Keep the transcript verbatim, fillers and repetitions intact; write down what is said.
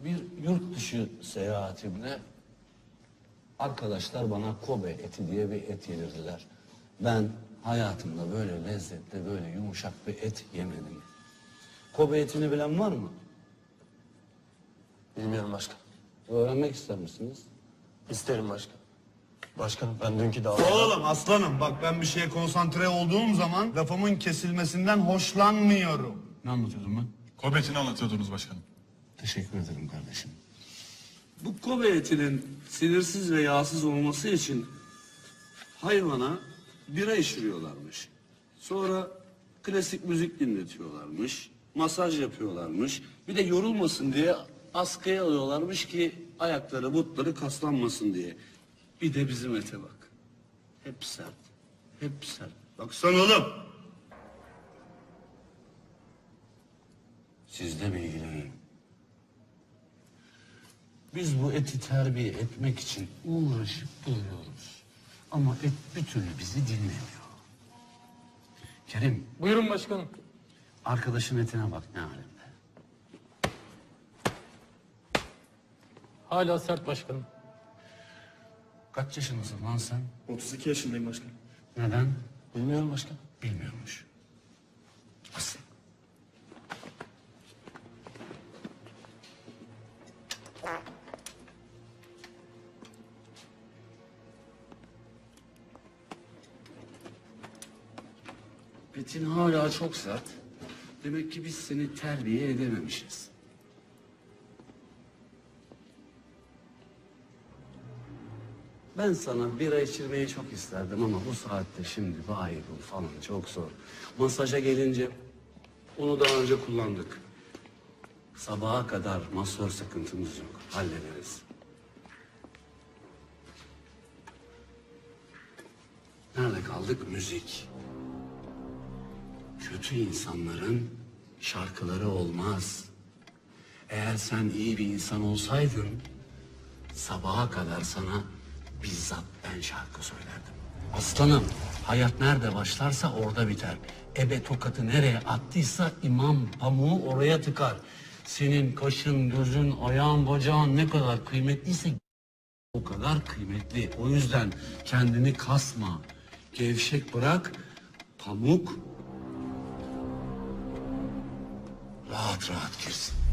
Bir yurt dışı seyahatimde arkadaşlar bana Kobe eti diye bir et yedirdiler. Ben hayatımda böyle lezzetli, böyle yumuşak bir et yemedim. Kobe etini bilen var mı? Bilmiyorum başkan. Öğrenmek ister misiniz? İsterim başkan. Başkanım ben dünkü davada... Oğlum aslanım bak ben bir şeye konsantre olduğum zaman lafımın kesilmesinden hoşlanmıyorum. Ne anlatıyordum ben? Kobe etini anlatıyordunuz başkanım. Teşekkür ederim kardeşim. Bu Kobe etinin sinirsiz ve yağsız olması için hayvana bira içiriyorlarmış. Sonra klasik müzik dinletiyorlarmış. Masaj yapıyorlarmış. Bir de yorulmasın diye askıya alıyorlarmış ki ayakları, butları kaslanmasın diye. Bir de bizim ete bak. Hep sert. Hep sert. Baksana oğlum. Sizle mi ilgilenin? Biz bu eti terbiye etmek için uğraşıp duruyoruz. Ama et bir türlü bizi dinlemiyor. Kerim, Buyurun başkanım. arkadaşın etine bak ne halinde. Hala sert başkanım. Kaç yaşındasın lan sen? otuz iki yaşındayım başkanım. Neden? Bilmiyorum başkanım. Bilmiyormuş. Asıl. Etin hala çok sert. Demek ki biz seni terbiye edememişiz. Ben sana bira içirmeyi çok isterdim ama bu saatte şimdi vay bu falan çok zor. Masaja gelince onu daha önce kullandık. Sabaha kadar masör sıkıntımız yok. Hallederiz. Nerede kaldık? Müzik. Kötü insanların şarkıları olmaz. Eğer sen iyi bir insan olsaydın sabaha kadar sana bizzat ben şarkı söylerdim. Aslanım, hayat nerede başlarsa orada biter. Ebe tokatı nereye attıysa imam pamuğu oraya tıkar. Senin kaşın, gözün, ayağın, bacağın ne kadar kıymetliyse o kadar kıymetli. O yüzden kendini kasma, gevşek bırak, pamuk rahat rahat girsin.